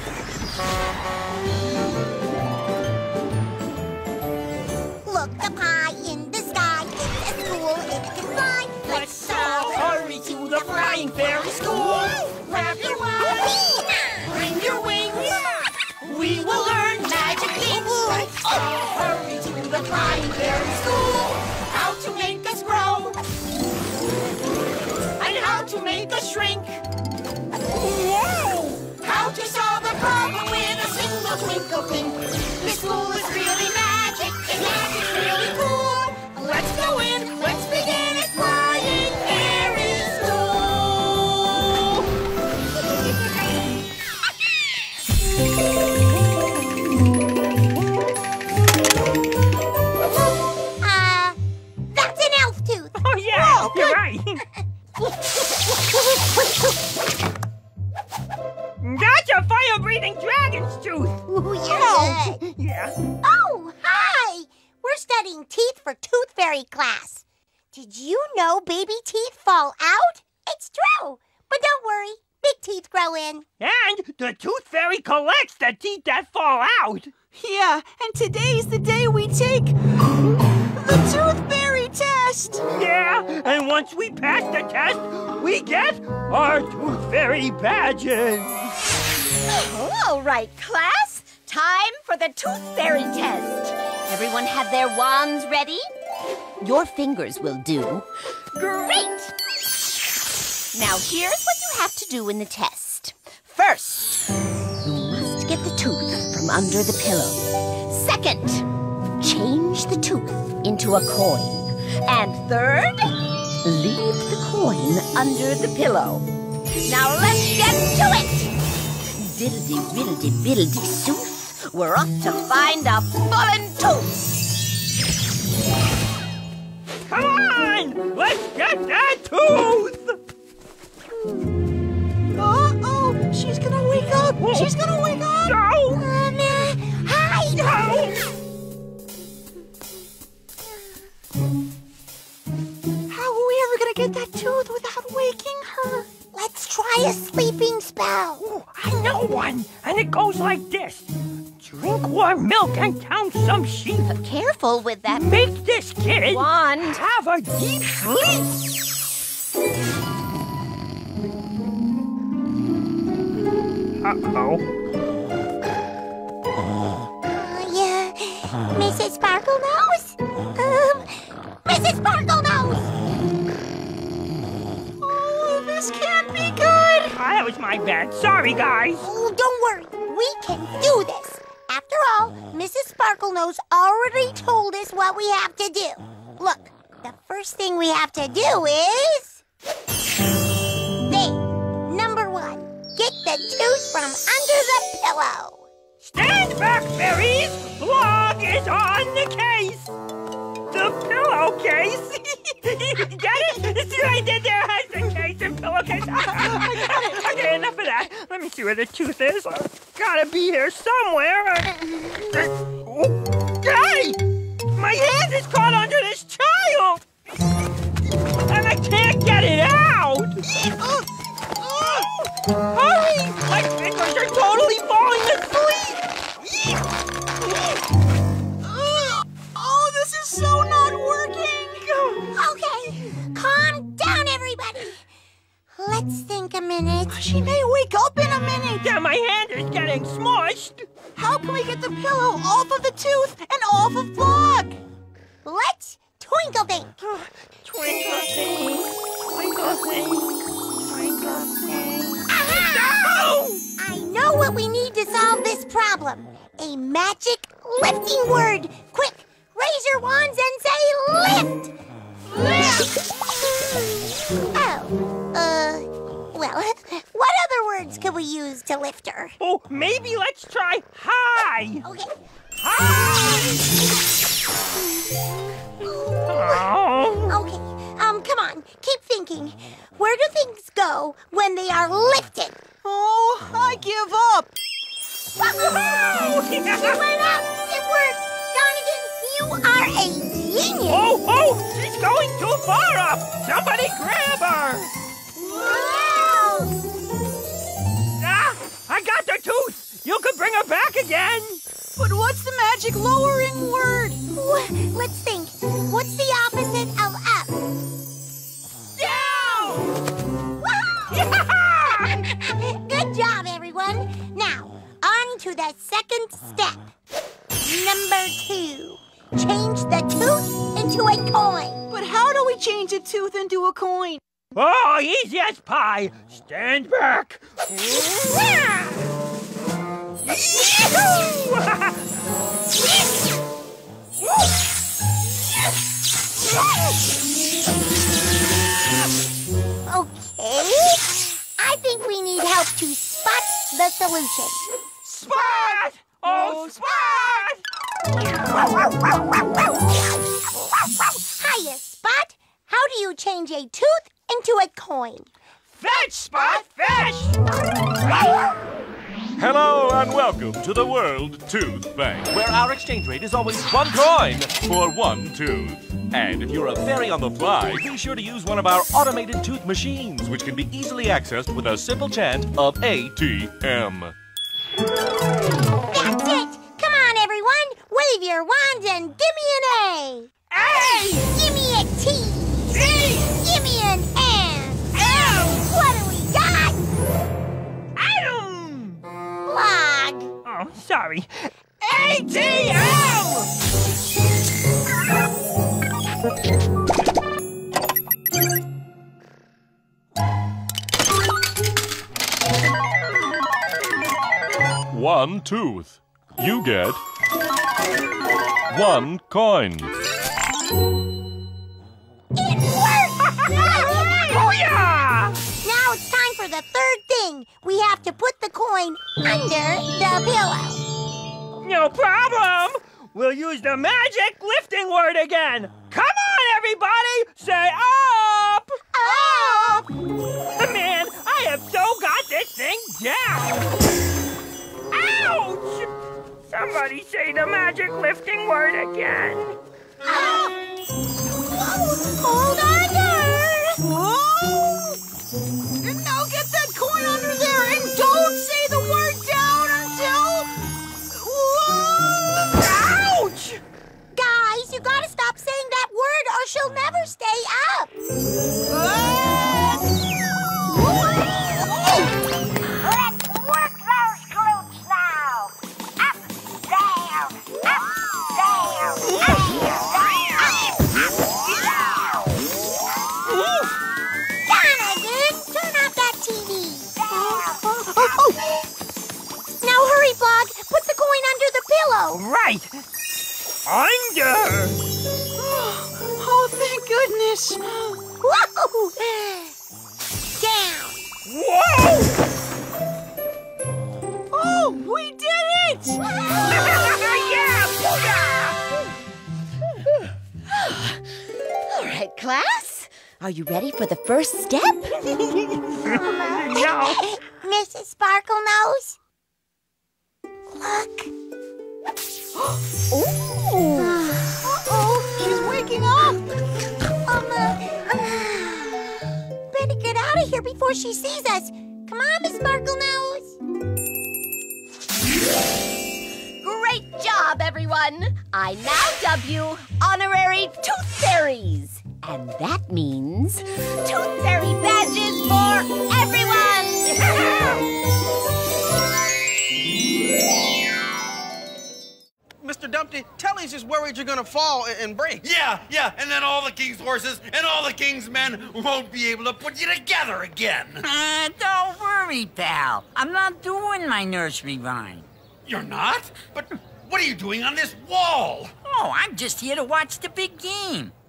Look, the pie in the sky. It's as cool as it can fly. Let's all hurry to the flying fairy school. Wrap your wings, bring your wings. We will learn magic things. Let's all hurry to the flying fairy school. How to make us grow and how to make us shrink. Whoa! How to solve a problem with a single twinkle think. This school is really magic, and magic's really cool. Let's go in, let's begin at Flying Fairy School. That's an elf tooth. Oh, yeah, you're right. That's a fire-breathing dragon's tooth. Ooh, you're good. Yeah. Oh, hi! We're studying teeth for Tooth Fairy class. Did you know baby teeth fall out? It's true. But don't worry, big teeth grow in. And the Tooth Fairy collects the teeth that fall out. Yeah, and today's the day we take the Tooth Fairy test. Yeah, and once we pass the test, we get our Tooth Fairy badges. All right, class. Time for the Tooth Fairy test. Everyone have their wands ready? Your fingers will do. Great! Now here's what you have to do in the test. First, you must get the tooth from under the pillow. Second, change the tooth into a coin. And third, leave the coin under the pillow. Now let's get to it! Diddledy-riddledy-biddledy-sooth, we're off to find a fallen tooth! Come on! Let's get that tooth! Uh-oh, she's gonna wake up! She's gonna wake up! No! Hi! No! How are we ever gonna get that tooth without waking her? Let's try a sleeping spell. Ooh, I know one, and it goes like this. Drink warm milk and count some sheep. Careful with that Make this kid wand. have a deep sleep. Uh-oh. Yeah. Mrs. Sparklenose? Mrs. Sparklenose! Oh, this can't be good! That was my bad. Sorry, guys. Oh, don't worry. We can do this. After all, Mrs. Sparklenose already told us what we have to do. Look, the first thing we have to do is... There. Number 1. Get the tooth from under the pillow. Stand back, fairies! Blog is on the case! The pillowcase! Get it? See what I did there? Husband case and pillowcase. I got it. Okay, enough of that. Let me see where the tooth is. Gotta be here somewhere. Hey! My hand is caught under this child! And I can't get it out! Hurry! My fingers are totally falling asleep! Oh, this is so not working! Okay, calm down, everybody. Let's think a minute. She may wake up in a minute! Yeah, my hand is getting smushed! How can we get the pillow off of the tooth and off of Blog? Let's twinkle think. Twinkle thing, twinkle thing, twinkle thing. Aha! No! I know what we need to solve this problem. A magic lifting word. Quick, raise your wands and say lift. Lift. Oh, well, what other words could we use to lift her? Oh, maybe let's try high. Okay. High! Oh. Okay, come on, keep thinking. Where do things go when they are lifted? Oh, I give up! Woohoo! She went up! It worked! Donegan, you are a genius! Oh, she's going too far up! Somebody grab her! Wow! Ah, I got the tooth! again? But what's the magic lowering word? Let's think. What's the opposite of up? Down! Good job, everyone. Now, on to the second step. Number 2. Change the tooth into a coin. But how do we change a tooth into a coin? Oh, easy as pie. Stand back. Okay. I think we need help to spot the solution. Spot! Oh, Spot! Hiya, Spot. How do you change a tooth into a coin? Fetch, Spot, fetch! Hello and welcome to the World Tooth Bank, where our exchange rate is always 1 coin for 1 tooth. And if you're a fairy on the fly, be sure to use one of our automated tooth machines, which can be easily accessed with a simple chant of ATM. That's it! Come on, everyone! Wave your wands and give me an A! A! Give me a T! T! Give me an M! M! What do we got? Atom! Log! Oh, sorry. ATM! 1 tooth. You get 1 coin. It worked! Booyah! Now it's time for the third thing. We have to put the coin under the pillow. No problem. We'll use the magic lifting word again. Come on, everybody. Say up. Up! Man, I have so got this thing down. Ouch! Somebody say the magic lifting word again. Up! Hold on there! Whoa! Now get that coin under there and don't say the word down until... Whoa! Ouch! Guys, you gotta stop saying that word or she'll never stay up. Let's work those glutes now. Up, down, up, down, up, Donovan, turn off that TV. Now hurry, Blog. Put the coin under the pillow. Right. Under. Oh, thank goodness. Whoa! Down. Whoa! Oh, we did it! Yeah! All right, class. Are you ready for the first step? No. Mrs. Sparkle Nose. Look. Uh-oh, she's waking up. Better get out of here before she sees us. Come on, Miss Sparkle Nose. Great job, everyone. I now dub you Honorary Tooth Fairies. And that means Tooth Fairy badges for everyone! Mr. Dumpty, Telly's just worried you're gonna fall and break. Yeah, and then all the king's horses and all the king's men won't be able to put you together again. Don't worry, pal. I'm not doing my nursery rhyme. You're not? But what are you doing on this wall? Oh, I'm just here to watch the big game.